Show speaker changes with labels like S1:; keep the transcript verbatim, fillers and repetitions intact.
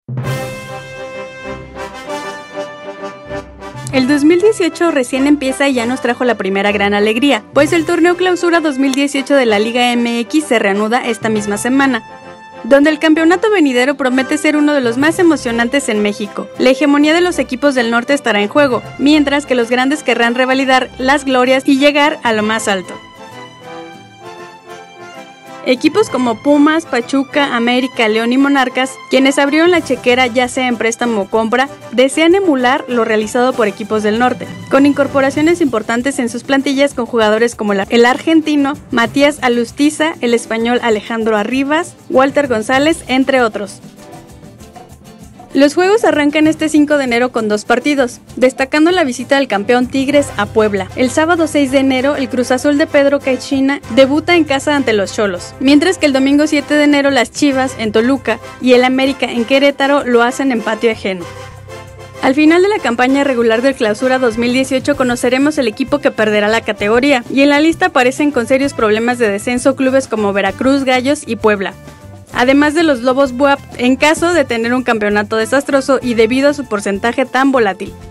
S1: El dos mil dieciocho recién empieza y ya nos trajo la primera gran alegría, pues el torneo Clausura dos mil dieciocho de la Liga M X se reanuda esta misma semana, donde el campeonato venidero promete ser uno de los más emocionantes en México. La hegemonía de los equipos del norte estará en juego, mientras que los grandes querrán revalidar las glorias y llegar a lo más alto. Equipos como Pumas, Pachuca, América, León y Monarcas, quienes abrieron la chequera ya sea en préstamo o compra, desean emular lo realizado por equipos del norte, con incorporaciones importantes en sus plantillas con jugadores como el argentino Matías Alustiza, el español Alejandro Arribas, Walter González, entre otros. Los juegos arrancan este cinco de enero con dos partidos, destacando la visita del campeón Tigres a Puebla. El sábado seis de enero, el Cruz Azul de Pedro Caixinha debuta en casa ante los Xolos, mientras que el domingo siete de enero las Chivas en Toluca y el América en Querétaro lo hacen en patio ajeno. Al final de la campaña regular del Clausura dos mil dieciocho conoceremos el equipo que perderá la categoría, y en la lista aparecen con serios problemas de descenso clubes como Veracruz, Gallos y Puebla, además de los Lobos B U A P en caso de tener un campeonato desastroso y debido a su porcentaje tan volátil.